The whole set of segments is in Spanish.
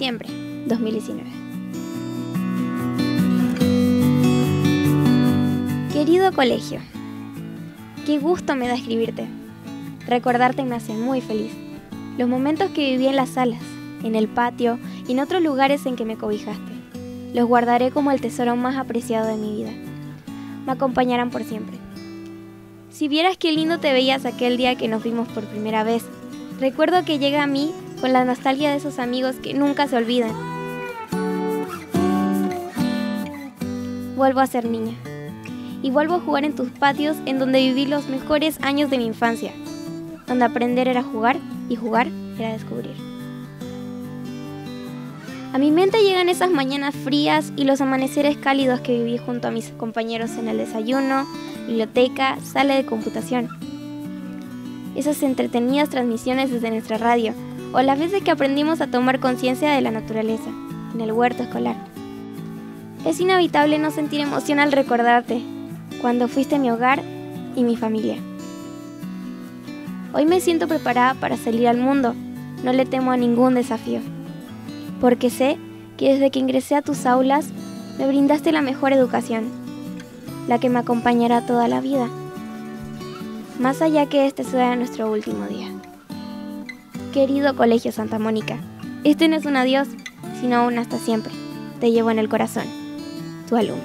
siempre, 2019. Querido colegio, qué gusto me da escribirte. Recordarte me hace muy feliz. Los momentos que viví en las salas, en el patio y en otros lugares en que me cobijaste, los guardaré como el tesoro más apreciado de mi vida. Me acompañarán por siempre. Si vieras qué lindo te veías aquel día que nos vimos por primera vez, recuerdo que llega a mí con la nostalgia de esos amigos que nunca se olvidan. Vuelvo a ser niña y vuelvo a jugar en tus patios en donde viví los mejores años de mi infancia, donde aprender era jugar y jugar era descubrir. A mi mente llegan esas mañanas frías y los amaneceres cálidos que viví junto a mis compañeros en el desayuno, biblioteca, sala de computación. Esas entretenidas transmisiones desde nuestra radio, o las veces que aprendimos a tomar conciencia de la naturaleza, en el huerto escolar. Es inevitable no sentir emoción al recordarte, cuando fuiste mi hogar y mi familia. Hoy me siento preparada para salir al mundo, no le temo a ningún desafío. Porque sé que desde que ingresé a tus aulas me brindaste la mejor educación, la que me acompañará toda la vida, más allá que este sea nuestro último día. Querido Colegio Santa Mónica, este no es un adiós, sino un hasta siempre. Te llevo en el corazón, tu alumna.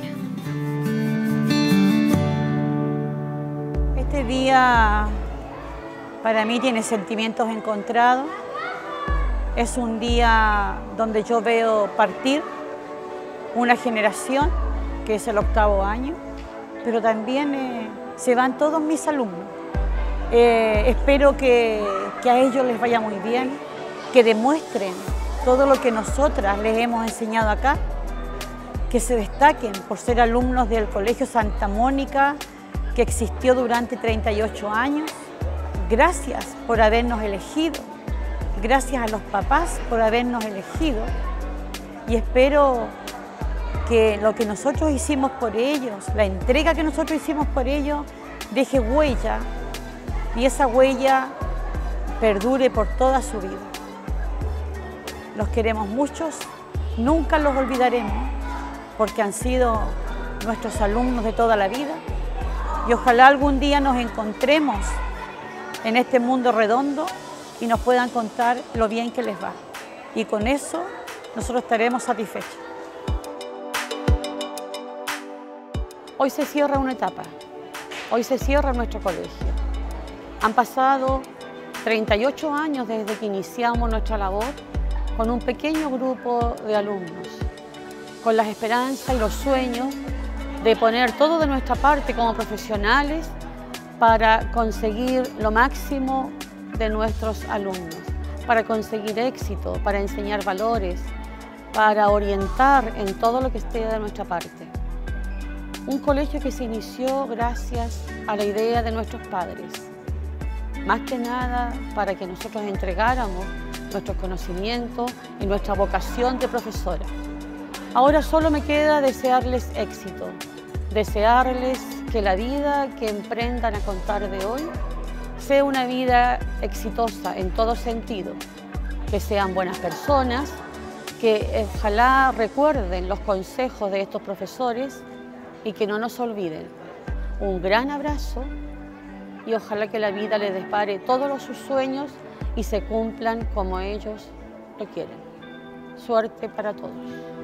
Este día para mí tiene sentimientos encontrados. Es un día donde yo veo partir una generación, que es el 8º año, pero también se van todos mis alumnos. Espero que a ellos les vaya muy bien, que demuestren todo lo que nosotras les hemos enseñado acá, que se destaquen por ser alumnos del Colegio Santa Mónica, que existió durante 38 años. Gracias por habernos elegido. Gracias a los papás por habernos elegido y espero que lo que nosotros hicimos por ellos, la entrega que nosotros hicimos por ellos, deje huella y esa huella perdure por toda su vida. Los queremos muchos, nunca los olvidaremos porque han sido nuestros alumnos de toda la vida y ojalá algún día nos encontremos en este mundo redondo y nos puedan contar lo bien que les va. Y con eso nosotros estaremos satisfechos. Hoy se cierra una etapa, hoy se cierra nuestro colegio. Han pasado 38 años desde que iniciamos nuestra labor con un pequeño grupo de alumnos, con las esperanzas y los sueños de poner todo de nuestra parte como profesionales para conseguir lo máximo de nuestros alumnos, para conseguir éxito, para enseñar valores, para orientar en todo lo que esté de nuestra parte. Un colegio que se inició gracias a la idea de nuestros padres, más que nada para que nosotros entregáramos nuestros conocimientos y nuestra vocación de profesora. Ahora solo me queda desearles éxito, desearles que la vida que emprendan a contar de hoy sea una vida exitosa en todo sentido, que sean buenas personas, que ojalá recuerden los consejos de estos profesores y que no nos olviden. Un gran abrazo y ojalá que la vida les depare todos sus sueños y se cumplan como ellos lo quieren. Suerte para todos.